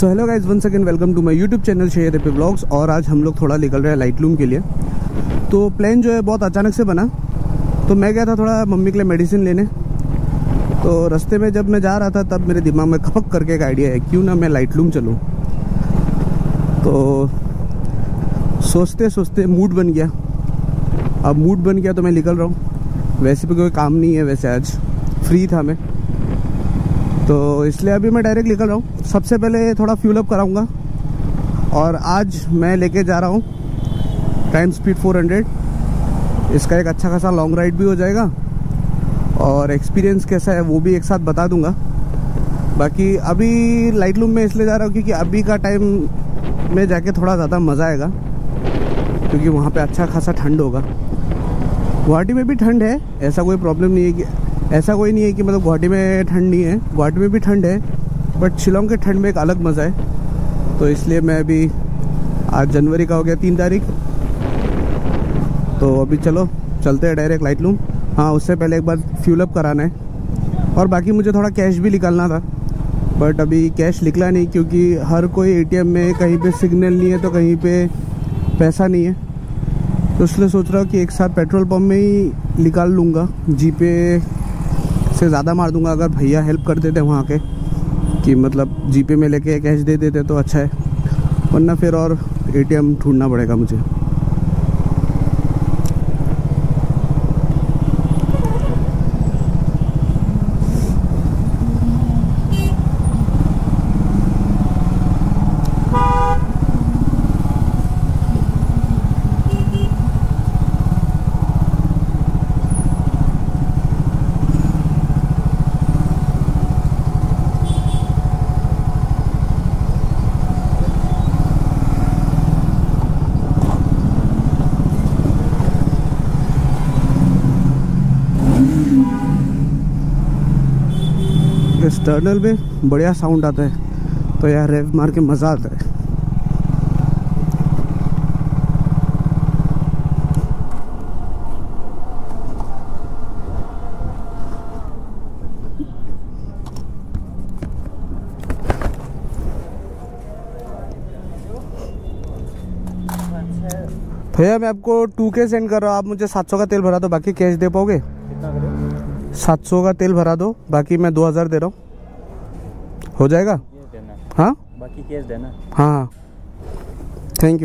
So hello guys, one second welcome to my YouTube channel share AP vlogs. और आज हम लोग थोड़ा निकल रहे हैं लाइटलूम के लिए। तो प्लान जो है बहुत अचानक से बना। तो मैं गया था थोड़ा मम्मी के लिए मेडिसिन लेने। तो रास्ते में जब मैं जा रहा था तब मेरे दिमाग में खपक करके एक आइडिया है, क्यों ना मैं लाइटलूम चलूँ। तो सोचते सोचते मूड बन गया। अब मूड बन गया तो मैं निकल रहा हूँ। वैसे भी कोई काम नहीं है, वैसे आज फ्री था मैं, तो इसलिए अभी मैं डायरेक्ट निकल रहा हूँ। सबसे पहले थोड़ा फ्यूल अप कराऊंगा और आज मैं लेके जा रहा हूँ टाइम स्पीड 400। इसका एक अच्छा खासा लॉन्ग राइड भी हो जाएगा और एक्सपीरियंस कैसा है वो भी एक साथ बता दूंगा। बाकी अभी लाइटलूम में इसलिए जा रहा हूँ क्योंकि अभी का टाइम में जाके थोड़ा ज़्यादा मज़ा आएगा, क्योंकि वहाँ पे अच्छा खासा ठंड होगा। गुवाहाटी में भी ठंड है, ऐसा कोई प्रॉब्लम नहीं है कि ऐसा नहीं है कि मतलब गुवाहाटी में ठंड नहीं है। गुवाहाटी में भी ठंड है, बट शिलोंग के ठंड में एक अलग मज़ा है। तो इसलिए मैं अभी, आज जनवरी का हो गया 3 तारीख, तो अभी चलो चलते हैं डायरेक्ट लाइटलूम। हाँ, उससे पहले एक बार फ्यूल अप कराना है और बाकी मुझे थोड़ा कैश भी निकालना था, बट अभी कैश निकला नहीं क्योंकि हर कोई एटीएम में कहीं पे सिग्नल नहीं है तो कहीं पे पैसा नहीं है। तो इसलिए सोच रहा हूँ कि एक साथ पेट्रोल पंप में ही निकाल लूँगा। जीपे से ज़्यादा मार दूंगा अगर भैया हेल्प कर देते वहाँ के, कि मतलब जीपे में लेके कैश दे देते तो अच्छा है, वरना फिर और एटीएम ढूंढना पड़ेगा मुझे। इस टर्नल में बढ़िया साउंड आता है, तो यार रेव मार के मज़ा आता है। भैया मैं आपको 2K सेंड कर रहा हूँ, आप मुझे 700 का तेल भरा दो, बाकी कैश दे पाओगे? कितना करें? 700 का तेल भरा दो, बाकी मैं 2000 दे रहा हूँ, हो जाएगा? देना। हाँ, बाकी कैश देना। हाँ, थैंक यू।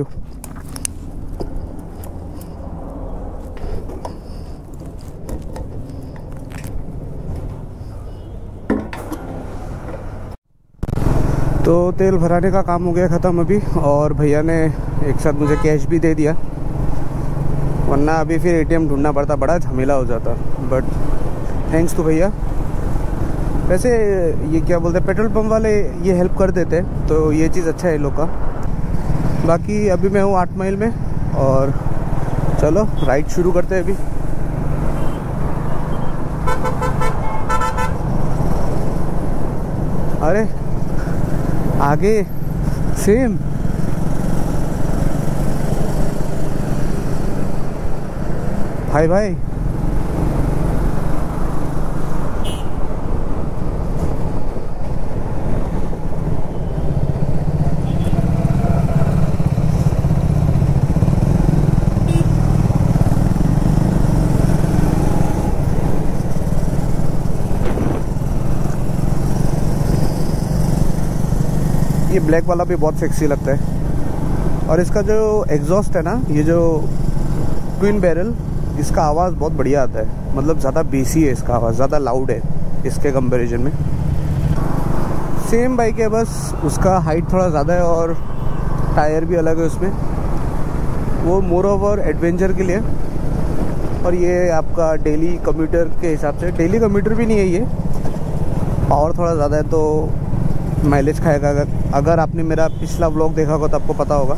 तो तेल भराने का काम हो गया ख़त्म अभी, और भैया ने एक साथ मुझे कैश भी दे दिया, वरना अभी फिर एटीएम ढूंढना पड़ता, बड़ा झमेला हो जाता। बट थैंक्स टू भैया। वैसे ये क्या बोलते हैं, पेट्रोल पंप वाले ये हेल्प कर देते हैं, तो ये चीज़ अच्छा है इन लोग का। बाकी अभी मैं हूँ 8 माइल में, और चलो राइड शुरू करते हैं अभी। अरे आगे सेम भाई भाई, ये ब्लैक वाला भी बहुत सेक्सी लगता है। और इसका जो एग्जॉस्ट है ना, ये जो ट्विन बैरल, इसका आवाज़ बहुत बढ़िया आता है, मतलब ज़्यादा बेसी है इसका आवाज़, ज़्यादा लाउड है इसके कंपैरिजन में। सेम बाइक है, बस उसका हाइट थोड़ा ज़्यादा है और टायर भी अलग है उसमें, वो मोर ओवर एडवेंचर के लिए। और ये आपका डेली कम्यूटर के हिसाब से, डेली कम्यूटर भी नहीं है ये, पावर थोड़ा ज़्यादा है तो माइलेज खाएगा। अगर आपने मेरा पिछला व्लॉग देखा होगा तो आपको पता होगा,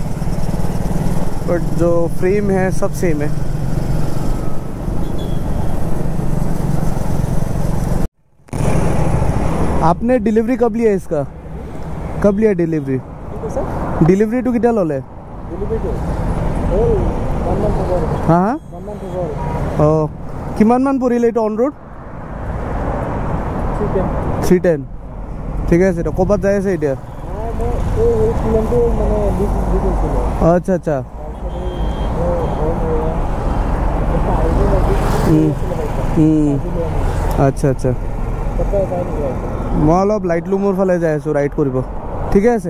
बट जो फ्रेम है सब सेम है। आपने डिलीवरी कब लिया इसका? कब लिया डिलीवरी? डिलीवरी टू कितना लोले? हाँ हाँ, किमान मान पूरी लेट ऑन रोड 310 ঠিক আছে, এটা কবার যায় আছে এটা? अच्छा अच्छा। আচ্ছা আচ্ছা মই অলপ লাইট লুমৰ ফালে যাই আছোঁ ৰাইড কৰিব ঠিকে আছে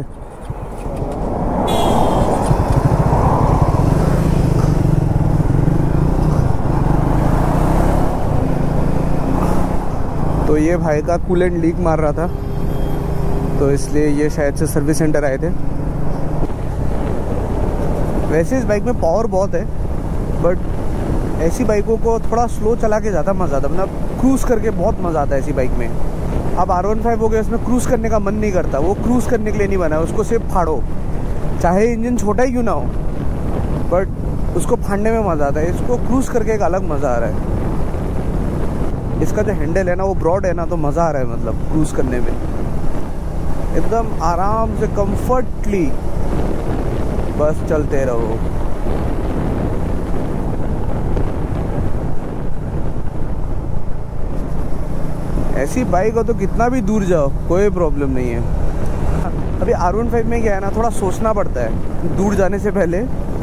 तो ये भाई का कूलेंट लीक मार रहा था तो इसलिए ये शायद से सर्विस सेंटर आए थे वैसे इस बाइक में पावर बहुत है बट ऐसी बाइकों को थोड़ा स्लो चला के ज़्यादा मज़ा आता है मतलब क्रूज़ करके बहुत मज़ा आता है ऐसी बाइक में अब R15 हो गया इसमें क्रूज़ करने का मन नहीं करता वो क्रूज़ करने के लिए नहीं बना है उसको सिर्फ फाड़ो चाहे इंजन छोटा ही क्यों ना हो बट उसको फाड़ने में मज़ा आता है इसको क्रूज़ करके एक अलग मज़ा आ रहा है इसका जो हैंडल है ना वो ब्रॉड है ना तो मज़ा आ रहा है मतलब क्रूज़ करने में एकदम आराम से कंफर्टली बस चलते रहो ऐसी बाइक हो तो कितना भी दूर जाओ कोई प्रॉब्लम नहीं है अभी R15 में क्या है ना थोड़ा सोचना पड़ता है दूर जाने से पहले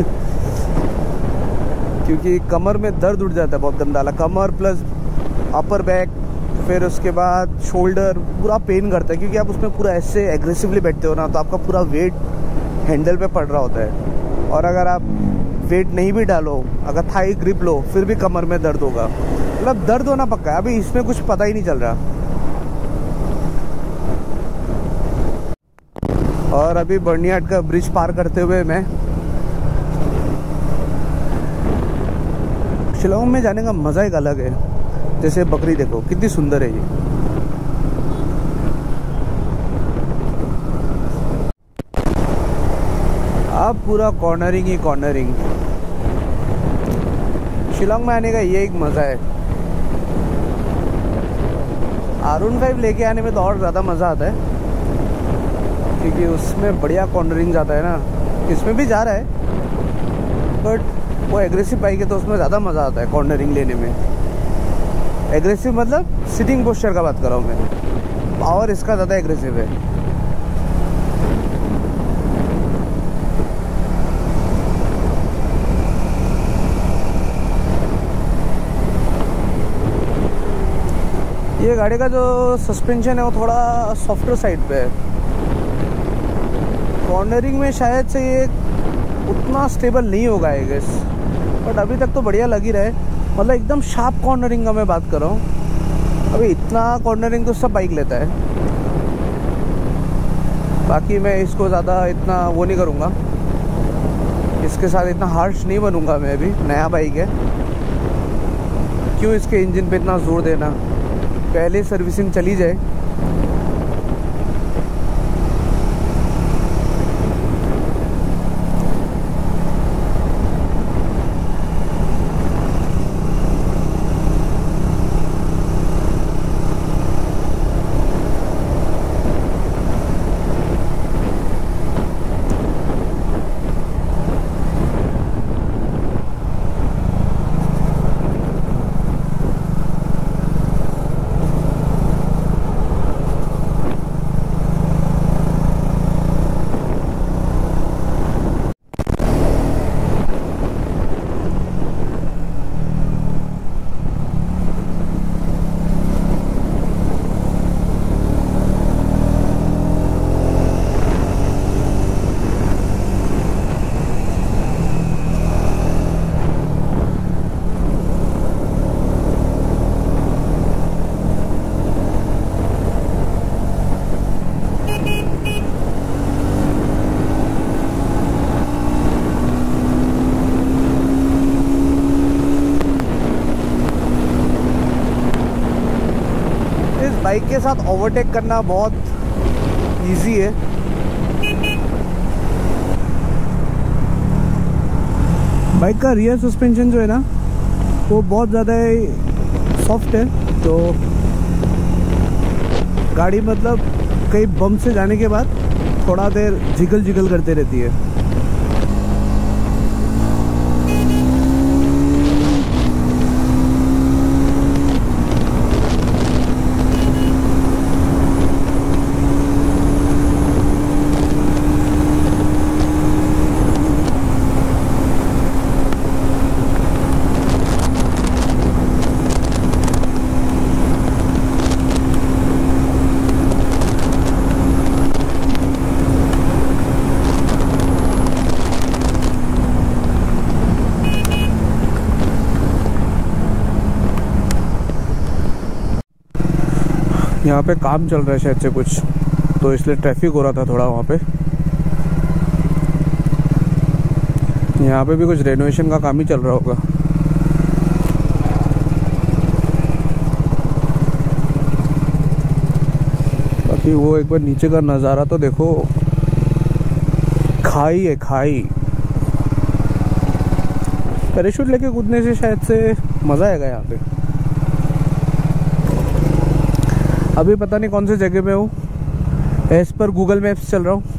क्योंकि कमर में दर्द उठ जाता है बहुत गंदा वाला कमर प्लस अपर बैक फिर उसके बाद शोल्डर पूरा पेन करता है क्योंकि आप उसमें पूरा ऐसे एग्रेसिवली बैठते हो ना तो आपका पूरा वेट हैंडल पे पड़ रहा होता है और अगर आप वेट नहीं भी डालो अगर थाई ग्रिप लो फिर भी कमर में दर्द होगा मतलब दर्द होना पक्का है अभी इसमें कुछ पता ही नहीं चल रहा और अभी बर्नियाड का ब्रिज पार करते हुए मैं शिलांग में जाने का मज़ा एक अलग है जैसे बकरी देखो कितनी सुंदर है ये अब पूरा कॉर्नरिंग ही कॉर्नरिंग शिलांग में आने का ये एक मज़ा है R15 लेके आने में तो और ज़्यादा मज़ा आता है क्योंकि उसमें बढ़िया कॉर्नरिंग जाता है ना इसमें भी जा रहा है बट वो एग्रेसिव बाइक है तो उसमें ज़्यादा मज़ा आता है कॉर्नरिंग लेने में एग्रेसिव मतलब सिटिंग पोस्चर का बात कर रहा हूँ मैं पावर इसका ज़्यादा एग्रेसिव है ये गाड़ी का जो सस्पेंशन है वो थोड़ा सॉफ्टर साइड पे है कॉर्नरिंग में शायद से ये उतना स्टेबल नहीं होगा आई गेस बट अभी तक तो बढ़िया लग ही रहा है मतलब एकदम शार्प कॉर्नरिंग का मैं बात कर रहा हूँ अभी इतना कॉर्नरिंग तो सब बाइक लेता है बाकी मैं इसको ज़्यादा इतना वो नहीं करूँगा इसके साथ इतना हार्श नहीं बनूँगा मैं अभी नया बाइक है क्यों इसके इंजन पे इतना जोर देना पहले सर्विसिंग चली जाए बाइक के साथ ओवरटेक करना बहुत इजी है बाइक का रियर सस्पेंशन जो है ना वो बहुत ज़्यादा सॉफ्ट है तो गाड़ी मतलब कई बम से जाने के बाद थोड़ा देर जिगल जिगल करते रहती है यहाँ पे काम चल रहा है शायद से कुछ, तो इसलिए ट्रैफिक हो रहा था थोड़ा वहाँ पे। यहाँ पे भी कुछ रेनोवेशन का काम ही चल रहा होगा। बाकी वो एक बार नीचे का नज़ारा तो देखो, खाई है खाई। पैराशूट लेके कूदने से शायद से मज़ा आएगा यहाँ पे। अभी पता नहीं कौन से जगह पे हूँ, एज पर गूगल मैप्स चल रहा हूँ,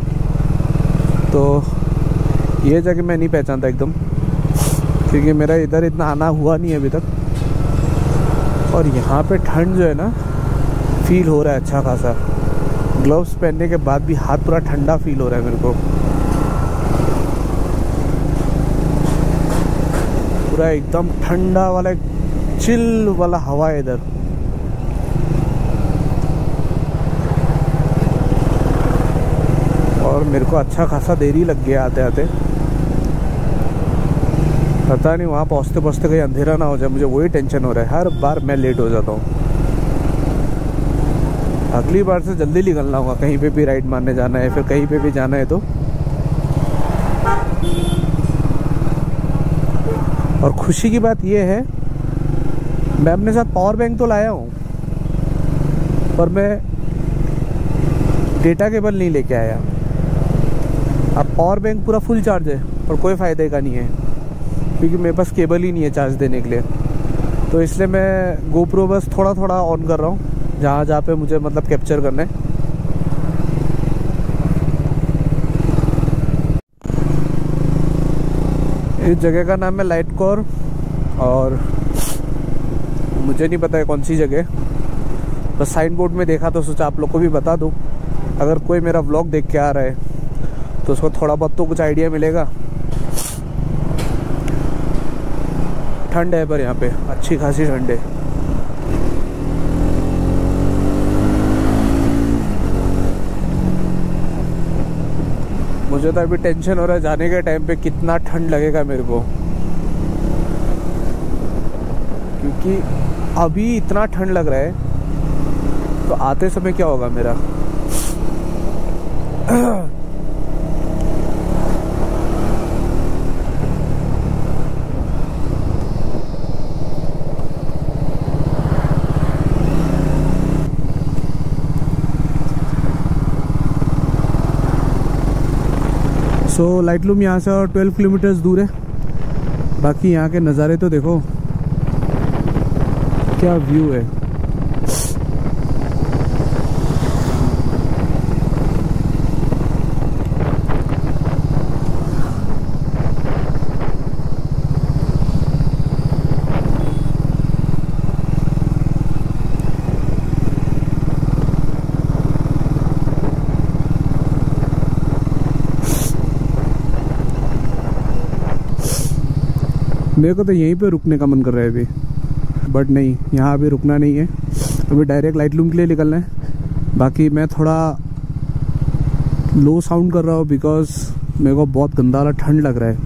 तो ये जगह मैं नहीं पहचानता एकदम, क्योंकि मेरा इधर इतना आना हुआ नहीं है अभी तक। और यहाँ पे ठंड जो है ना, फील हो रहा है अच्छा खासा। ग्लव्स पहनने के बाद भी हाथ पूरा ठंडा फील हो रहा है मेरे को, पूरा एकदम ठंडा वाला चिल वाला हवा है इधर। और मेरे को अच्छा खासा देरी लग गया आते आते। पता नहीं वहाँ पहुँचते पहुँचते कहीं अंधेरा ना हो जाए, मुझे वही टेंशन हो रहा है। हर बार मैं लेट हो जाता हूँ। अगली बार से जल्दी निकलना होगा, कहीं पे भी राइड मारने जाना है, फिर कहीं पे भी जाना है तो। और खुशी की बात यह है, मैं अपने साथ पावर बैंक तो लाया हूँ, पर मैं डेटा केबल नहीं लेके आया। अब पावर बैंक पूरा फुल चार्ज है, पर कोई फ़ायदे का नहीं है, क्योंकि मेरे पास केबल ही नहीं है चार्ज देने के लिए। तो इसलिए मैं गोप्रो बस थोड़ा थोड़ा ऑन कर रहा हूँ, जहाँ जहाँ पे मुझे मतलब कैप्चर करना है। इस जगह का नाम है लाइट कोर, और मुझे नहीं पता है कौन सी जगह, बस साइन बोर्ड में देखा तो सोचा आप लोग को भी बता दूँ। अगर कोई मेरा व्लॉग देख के आ रहा है तो उसको थोड़ा बहुत तो कुछ आइडिया मिलेगा। ठंड है पर यहाँ पे अच्छी खासी ठंड है। मुझे तो अभी टेंशन हो रहा है जाने के टाइम पे कितना ठंड लगेगा मेरे को, क्योंकि अभी इतना ठंड लग रहा है, तो आते समय क्या होगा मेरा। सो लाइटलूम यहाँ से और 12 किलोमीटर्स दूर है। बाकी यहाँ के नज़ारे तो देखो, क्या व्यू है। मेरे को तो यहीं पे रुकने का मन कर रहा है अभी, बट नहीं, यहाँ अभी रुकना नहीं है। अभी डायरेक्ट लाइटलूम के लिए निकलना है। बाकी मैं थोड़ा लो साउंड कर रहा हूँ, बिकॉज मेरे को बहुत गंदा वाला ठंड लग रहा है।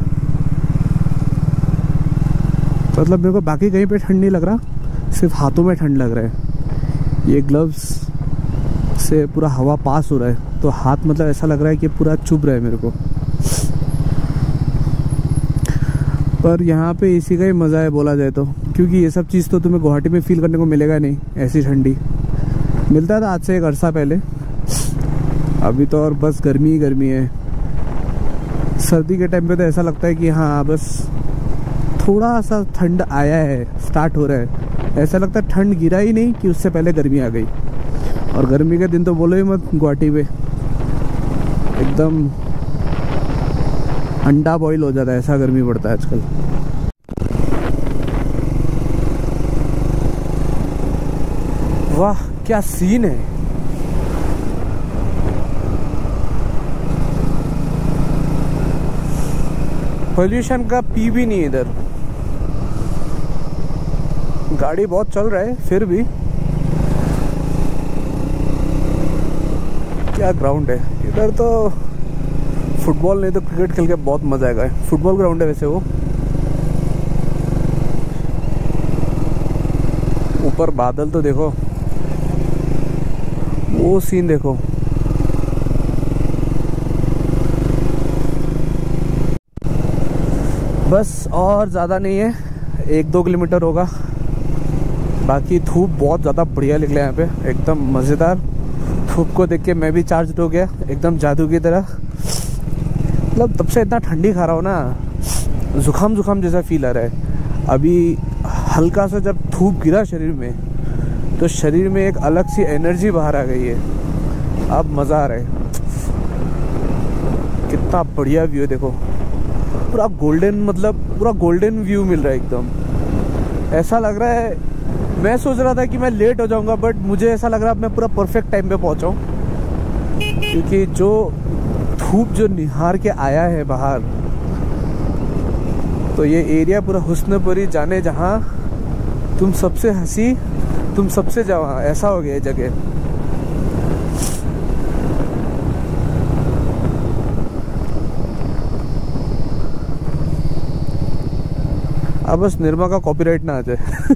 मतलब मेरे को बाकी कहीं पे ठंड नहीं लग रहा, सिर्फ हाथों में ठंड लग रहा है। ये ग्लव्स से पूरा हवा पास हो रहा है, तो हाथ मतलब ऐसा लग रहा है कि पूरा चुभ रहा है मेरे को। पर यहाँ पे इसी का ही मज़ा है बोला जाए तो, क्योंकि ये सब चीज़ तो तुम्हें गुवाहाटी में फील करने को मिलेगा नहीं। ऐसी ठंडी मिलता था आज से एक अरसा पहले, अभी तो और बस गर्मी ही गर्मी है। सर्दी के टाइम पे तो ऐसा लगता है कि हाँ बस थोड़ा सा ठंड आया है, स्टार्ट हो रहा है। ऐसा लगता है ठंड गिरा ही नहीं कि उससे पहले गर्मी आ गई। और गर्मी के दिन तो बोलो ही मत, गुवाहाटी में एकदम अंडा बॉईल हो जाता है, ऐसा गर्मी पड़ता है आजकल। वाह क्या सीन है। पोल्यूशन का पी भी नहीं इधर, गाड़ी बहुत चल रहा है फिर भी। क्या ग्राउंड है इधर, तो फुटबॉल नहीं तो क्रिकेट खेल के बहुत मजा आएगा। फुटबॉल ग्राउंड है वैसे वो। ऊपर बादल तो देखो, वो सीन देखो। बस और ज़्यादा नहीं है, 1-2 किलोमीटर होगा। बाकी धूप बहुत ज़्यादा बढ़िया निकला यहाँ पे, एकदम मज़ेदार। धूप को देख के मैं भी चार्ज हो गया एकदम जादू की तरह। मतलब तब से इतना ठंडी खा रहा हूँ ना, जुकाम जैसा फील आ रहा है। अभी हल्का सा जब धूप गिरा शरीर में, तो शरीर में एक अलग सी एनर्जी बाहर आ गई है। अब मज़ा आ रहा है। कितना बढ़िया व्यू है देखो, पूरा गोल्डन, मतलब पूरा गोल्डन व्यू मिल रहा है एकदम। ऐसा लग रहा है, मैं सोच रहा था कि मैं लेट हो जाऊंगा, बट मुझे ऐसा लग रहा है मैं पूरा परफेक्ट टाइम पे पहुंचा हूँ। क्योंकि जो धूप जो निहार के आया है बाहर, तो ये एरिया पूरा हुस्नपुरी जाने जहाँ तुम सबसे हंसी तुम सबसे जवां, ऐसा हो गया जगह। अब बस निर्मा का कॉपीराइट ना आ जाए।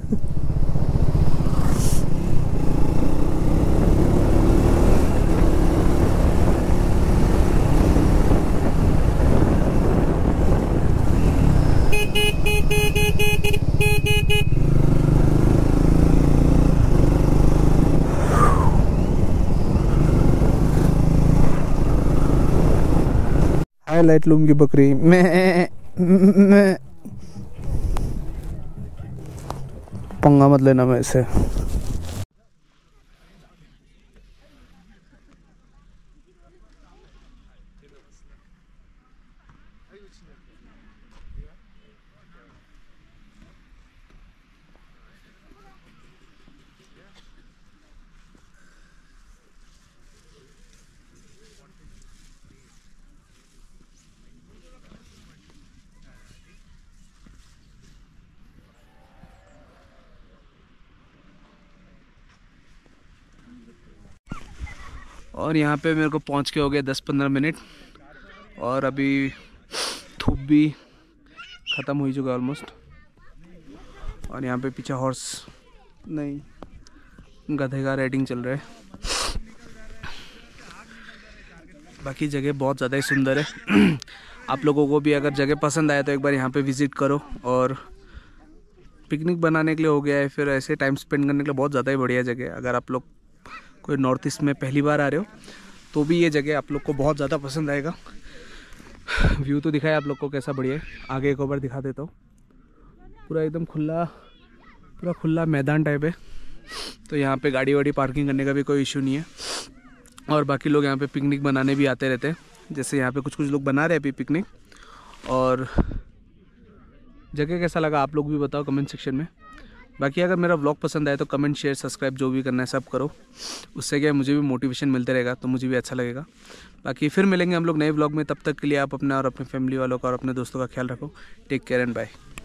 हाईलाइट लूम की बकरी मैं पंगा मत लेना मैं इसे। और यहाँ पे मेरे को पहुँच के हो गए 10-15 मिनट, और अभी धूप भी ख़त्म हो चुका ऑलमोस्ट। और यहाँ पे पीछे हॉर्स नहीं गधे का राइडिंग चल रहा है। बाकी जगह बहुत ज़्यादा ही सुंदर है। आप लोगों को भी अगर जगह पसंद आए तो एक बार यहाँ पे विज़िट करो। और पिकनिक बनाने के लिए हो गया है, फिर ऐसे टाइम स्पेंड करने के लिए बहुत ज़्यादा ही बढ़िया जगह है। अगर आप लोग कोई नॉर्थ ईस्ट में पहली बार आ रहे हो तो भी ये जगह आप लोग को बहुत ज़्यादा पसंद आएगा। व्यू तो दिखाया आप लोग को कैसा बढ़िया है, आगे एक बार दिखा देता हूँ। पूरा एकदम खुला, पूरा खुला मैदान टाइप है, तो यहाँ पे गाड़ी वाड़ी पार्किंग करने का भी कोई इशू नहीं है। और बाकी लोग यहाँ पे पिकनिक बनाने भी आते रहते हैं, जैसे यहाँ पे कुछ लोग बना रहे हैं अभी पिकनिक। और जगह कैसा लगा आप लोग भी बताओ कमेंट सेक्शन में। बाकी अगर मेरा व्लॉग पसंद आए तो कमेंट शेयर सब्सक्राइब जो भी करना है सब करो, उससे क्या मुझे भी मोटिवेशन मिलते रहेगा, तो मुझे भी अच्छा लगेगा। बाकी फिर मिलेंगे हम लोग नए व्लॉग में, तब तक के लिए आप अपना और अपने फैमिली वालों का और अपने दोस्तों का ख्याल रखो। Take care and bye.